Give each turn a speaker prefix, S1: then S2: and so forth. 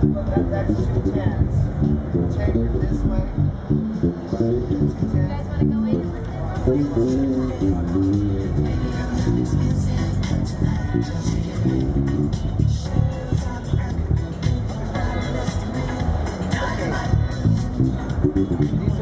S1: That's 2 10s. Change it this way. 2 10s.
S2: You guys want to go in and listen?
S1: These